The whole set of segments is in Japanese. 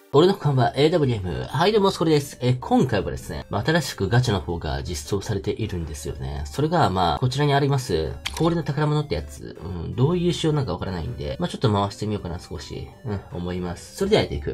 俺の看板 AWM。はい、どうも、それです。今回はですね、新しくガチャの方が実装されているんですよね。それが、こちらにあります、氷の宝物ってやつ。どういう仕様なんかわからないんで、ちょっと回してみようかな、少し。思います。それではやっていく。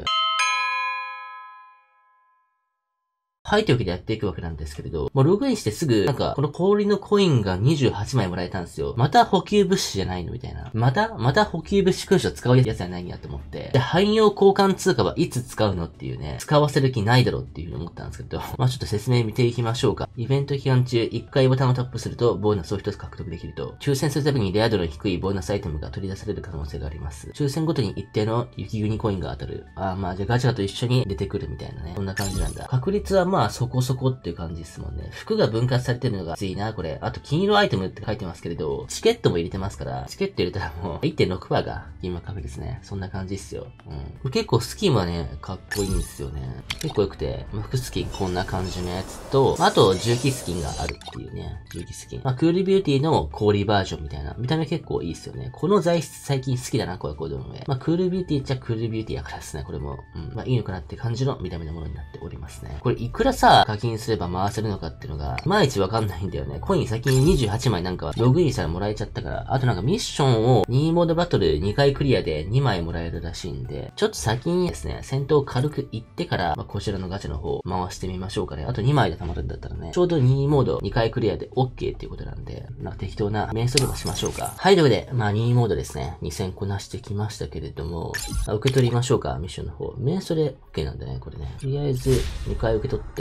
はい、というわけでやっていくわけなんですけれど、ログインしてすぐ、この氷のコインが28枚もらえたんですよ。また補給物資じゃないのみたいな。また補給物資勲章使うやつじゃないんやと思って。で、汎用交換通貨はいつ使うのっていうね、使わせる気ないだろうっていう風に思ったんですけど、ちょっと説明見ていきましょうか。イベント期間中、1回ボタンをタップすると、ボーナスを1つ獲得できると。抽選するたびにレア度の低いボーナスアイテムが取り出される可能性があります。抽選ごとに一定の雪国コインが当たる。じゃあガチャと一緒に出てくるみたいなね。そんな感じなんだ。確率はそこそこっていう感じですもんね。服が分割されてるのがついな、これ。あと、金色アイテムって書いてますけれど、チケットも入れてますから、チケット入れたらもう 1.6% が金額ですね。そんな感じっすよ。結構スキンはね、かっこいいんですよね。結構良くて、服スキンこんな感じのやつと、あと、重機スキンがあるっていうね。重機スキン。クールビューティーの氷バージョンみたいな。見た目結構いいっすよね。この材質最近好きだな、これでもね。クールビューティーっちゃクールビューティーやからですね、これも。いいのかなって感じの見た目のものになっておりますね。これいくらさ、課金すれば回せるのかっていうのが、いまいちわかんないんだよね。コイン先に28枚なんかログインしたらもらえちゃったから、あとミッションを2モードバトル2回クリアで2枚もらえるらしいんで、ちょっと先にですね、戦闘軽く行ってから、こちらのガチャの方回してみましょうかね。あと2枚で溜まるんだったらね、ちょうど2モード2回クリアで OK っていうことなんで、適当なメンソでもしましょうか。はい、というわけで、2モードですね。2000こなしてきましたけれども、受け取りましょうか、ミッションの方。メンソで OK なんだね、これね。とりあえず、2回受け取って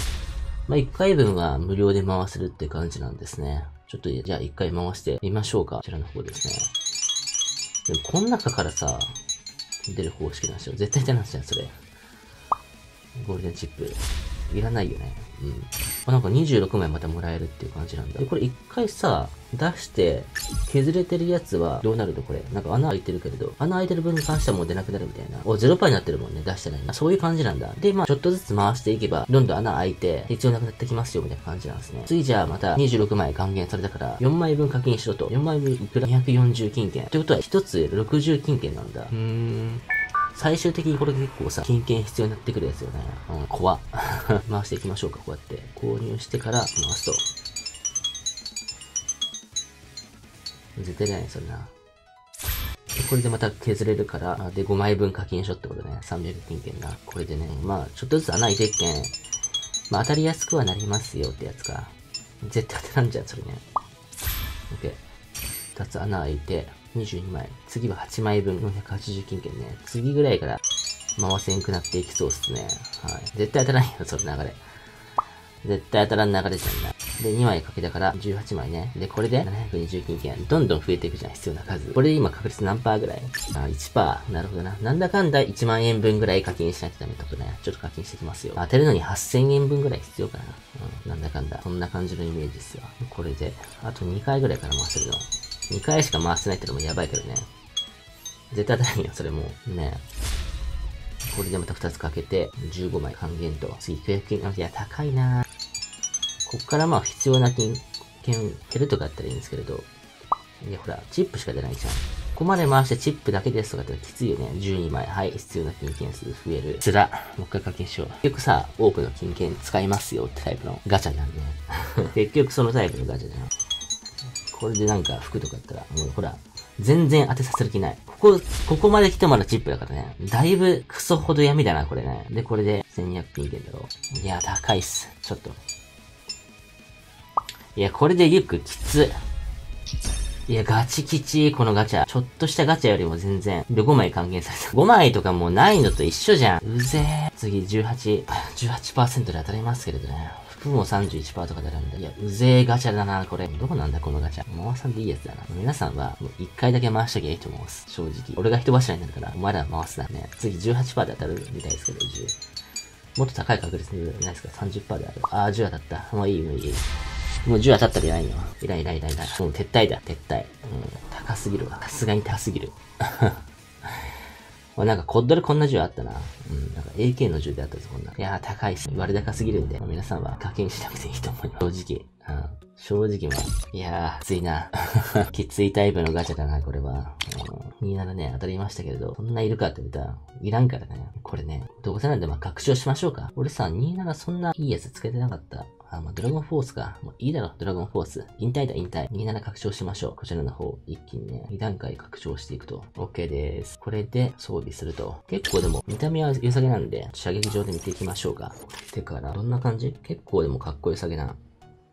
、1回分は無料で回せるって感じなんですね。ちょっと、じゃあ1回回してみましょうか。こちらの方ですね。でも、この中からさ、出る方式なんですよ。絶対出ないじゃん、それ。ゴールデンチップ。いらないよね。26枚またもらえるっていう感じなんだ。で、これ一回さ、出して、削れてるやつはどうなるのこれ。穴開いてるけれど、穴開いてる分に関してはもう出なくなるみたいな。0%になってるもんね、出してないの。そういう感じなんだ。で、ちょっとずつ回していけば、どんどん穴開いて、必要なくなってきますよ、みたいな感じなんですね。次じゃあまた26枚還元されたから、4枚分課金しろと。4枚分いくら ?240 金券。ってことは、1つ60金券なんだ。最終的にこれ結構さ、金券必要になってくるやつよね。怖っ。回していきましょうか、こうやって。購入してから回すと。絶対出ない、そんな。これでまた削れるから、で、5枚分課金しろってことね。300金券が。これでね、ちょっとずつ穴開いてっけん。当たりやすくはなりますよってやつか。絶対当てらんじゃん、それね。OK。2つ穴開いて、22枚。次は8枚分480金券ね。次ぐらいから回せんくなっていきそうっすね。はい。絶対当たらんよ、その流れ。絶対当たらん流れじゃんな。で、2枚かけたから18枚ね。で、これで720金券。どんどん増えていくじゃん、必要な数。これで今確率何パーぐらい？1%。なるほどな。なんだかんだ1万円分ぐらい課金しないとダメってことね。ちょっと課金してきますよ。当てるのに8000円分ぐらい必要かな。なんだかんだ。そんな感じのイメージですよ。これで、あと2回ぐらいから回せるの。2回しか回してないってのもやばいけどね。絶対当たらんよ、それもう。ね。これでまた2つかけて、15枚還元と。次、900金。いや、高いなこっから必要な金券、減るとかやったらいいんですけれど。いや、ほら、チップしか出ないじゃん。ここまで回してチップだけですとかってきついよね。12枚。はい、必要な金券数増える。つら。もう一回課金しよう。結局さ、多くの金券使いますよってタイプのガチャなんで。結局そのタイプのガチャじゃん。これで服とかやったら、もうほら、全然当てさせる気ない。ここまで来てまだチップだからね。だいぶクソほど闇だな、これね。で、これで1200金券だろ。いや、高いっす。ちょっと。いや、これでリュックきつ。いや、ガチきちい、このガチャ。ちょっとしたガチャよりも全然。で、5枚還元された。5枚とかもうないのと一緒じゃん。うぜえ。次、18% で当たりますけれどね。服も 31% とかであるんだ。いや、うぜえガチャだな、これ。どこなんだ、このガチャ。回さんでいいやつだな。皆さんは、もう1回だけ回しときゃいいと思うんです。正直。俺が人柱になるから、お前ら回すなね。次、18% で当たるみたいですけど、10。もっと高い確率でないですか ?30% である。10当たった。もういい、もういい。もう10当たったらいないよ。いらん。もう撤退だ、撤退。高すぎるわ。さすがに高すぎる。 なんかコッドルこんな銃あったな。なんか AK の銃であったぞ、こんな。いやー、高いし、割高すぎるんで、皆さんは課金しなくていいと思います。正直。正直もう、いやー、きついな。きついタイプのガチャだな、これは。27ね、当たりましたけれど、そんないるかって言ったら、いらんからね。これね、どうせなんで拡張しましょうか。俺さ、27そんないいやつつけてなかった。ドラゴンフォースか。もういいだろ、ドラゴンフォース。引退だ、引退。27拡張しましょう。こちらの方、一気にね、2段階拡張していくと。OK です。これで装備すると。結構でも、見た目は良さげなんで、射撃場で見ていきましょうか。てから、どんな感じ？結構でもかっこよさげな。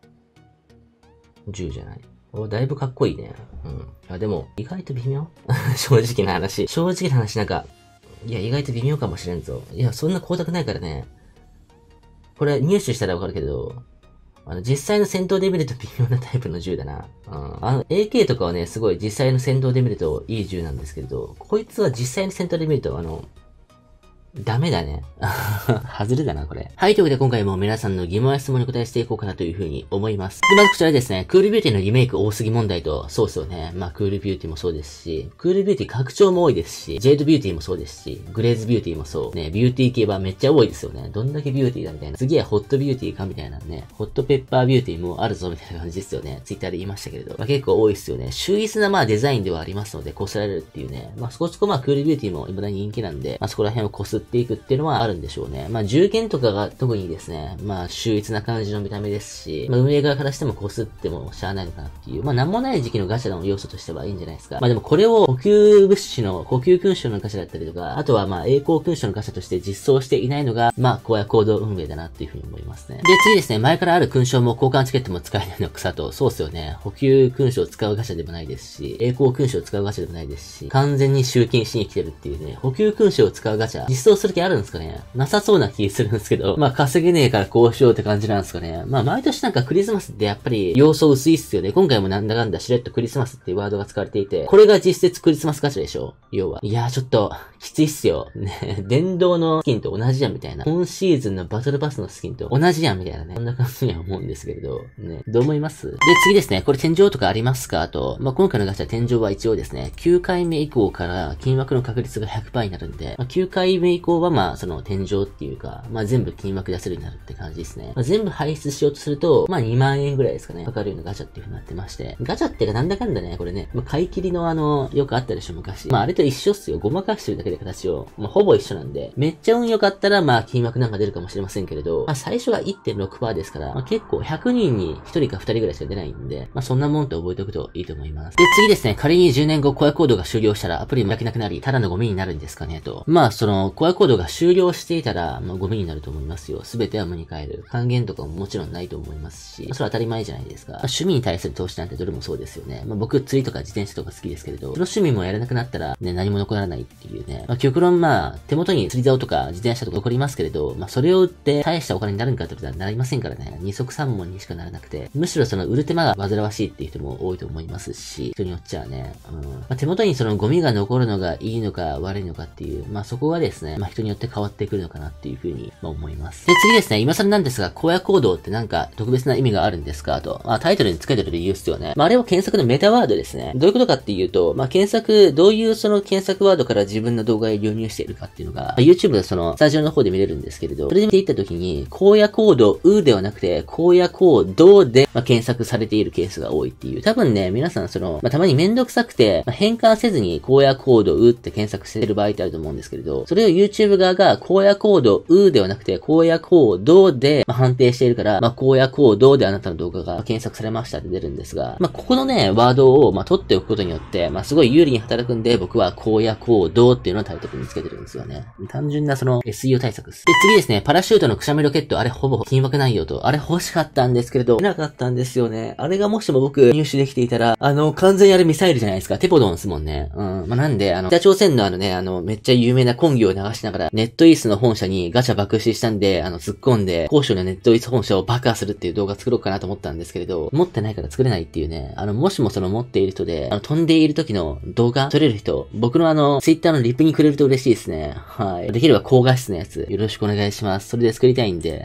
銃じゃない。だいぶかっこいいね。でも、意外と微妙正直な話。正直な話なんか、いや、意外と微妙かもしれんぞ。いや、そんな光沢ないからね。これ入手したらわかるけど、実際の戦闘で見ると微妙なタイプの銃だな。AK とかはね、すごい実際の戦闘で見るといい銃なんですけれど、こいつは実際の戦闘で見るとダメだね。外れだな、これ。はい、というわけで今回も皆さんの疑問や質問に答えしていこうかなというふうに思います。で、まずこちらですね、クールビューティーのリメイク多すぎ問題と、そうですよね。クールビューティーもそうですし、クールビューティー拡張も多いですし、ジェイドビューティーもそうですし、グレーズビューティーもそう。ね、ビューティー系はめっちゃ多いですよね。どんだけビューティーだみたいな。次はホットビューティーかみたいなね。ホットペッパービューティーもあるぞみたいな感じですよね。ツイッターで言いましたけれど。結構多いですよね。秀逸なデザインではありますので、こすられるっていうね。そこそこクールビューティーも未だに人気なんで、そこら辺をこすっていくっていうのはあるんでしょうね。銃剣とかが特にですね、秀逸な感じの見た目ですし、運営側からしてもこすってもしゃあないのかなっていう、なんもない時期のガチャの要素としてはいいんじゃないですか。でもこれを補給物資の、補給勲章のガチャだったりとか、あとは栄光勲章のガチャとして実装していないのが、荒野行動運営だなっていうふうに思いますね。で、次ですね、前からある勲章も交換チケットも使えないの草と、そうっすよね。補給勲章を使うガチャでもないですし、栄光勲章を使うガチャでもないですし、完全に集金しに来てるっていうね、補給勲章を使うガチャ、実装する気あるんですかね？なさそうな気するんですけど、稼げねえからこうしようって感じなんですかね。毎年なんかクリスマスってやっぱり要素薄いっすよね。今回もなんだかんだしれっとクリスマスっていうワードが使われていて、これが実質クリスマスガチャでしょ？要は。いやーちょっと、きついっすよ。ね、電動のスキンと同じやんみたいな。今シーズンのバトルパスのスキンと同じやんみたいなね。そんな感じには思うんですけれど、ね。どう思います？で、次ですね。これ天井とかありますか？と、今回のガチャ天井は一応ですね、9回目以降から金枠の確率が 100% になるんで、9回目以降はその天井っていうか、全部金枠出せるようになるって感じですね。全部排出しようとすると、2万円ぐらいですかね。かかるようなガチャっていう風になってまして。ガチャってかなんだかんだね、これね。買い切りのよくあったでしょ、昔。あれと一緒っすよ。ごまかしてるだけで形を。ほぼ一緒なんで。めっちゃ運良かったら、金枠なんか出るかもしれませんけれど、最初が 1.6% ですから、結構100人に1人か2人ぐらいしか出ないんで、そんなもんと覚えておくといいと思います。で、次ですね。仮に10年後、コアコードが終了したら、アプリも焼けなくなり、ただのゴミになるんですかね、と。その、コアコードが終了していたら、ゴミになると思いますよ。すべては無に変える。還元とかももちろんないと思いますし、それは当たり前じゃないですか。趣味に対する投資なんてどれもそうですよね。僕、釣りとか自転車とか好きですけれど、その趣味もやらなくなったら、ね、何も残らないっていうね。極論手元に釣り竿とか自転車とか残りますけれど、それを売って大したお金になるんかってことはなりませんからね。二足三文にしかならなくて、むしろその売る手間が煩わしいっていう人も多いと思いますし、人によっちゃね、手元にそのゴミが残るのがいいのか悪いのかっていう、そこがですね、人によって変わってくるのかなっていうふうに思います。で、次ですね、今更なんですが、荒野行動ってなんか特別な意味があるんですかと。タイトルにつけてる理由ですよね。あれは検索のメタワードですね。どういうことかっていうと、どういうその検索ワードから自分の動画を流入しているかっていうのが、YouTube のそのスタジオの方で見れるんですけれど、それで見ていった時に、荒野行動ではなくて、荒野行動で、検索されているケースが多いっていう。多分ね、皆さんその、たまにめんどくさくて、変換せずに荒野行動って検索してる場合ってあると思うんですけれど、それを YouTube 側が荒野行動ではなくて、荒野行動で、判定しているから、荒野行動であなたの動画が検索されましたって出るんですが、ここのね、ワードを、取っておくことによって、すごい有利に働くんで、僕は荒野行動っていうのをタイトルにつけてるんですよね。単純なその SEO 対策です。で、次ですね、パラシュートのくしゃみロケット、あれほぼ金枠ないよと。あれ欲しかったんですけれど、なかったんですよね。あれがもしも僕入手できていたら、完全にあれミサイルじゃないですか。テポドンですもんね。なんで、北朝鮮のめっちゃ有名なコンギを流しながら、ネットイースの本社にガチャ爆死したんで、突っ込んで、高所のネットイース本社を爆破するっていう動画作ろうかなと思ったんですけれど、持ってないから作れないっていうね。もしもその持っている人で、飛んでいる時の動画撮れる人、僕のTwitter のリプにくれると嬉しいですね。はい。できれば高画質のやつ、よろしくお願いします。それで作りたいんで、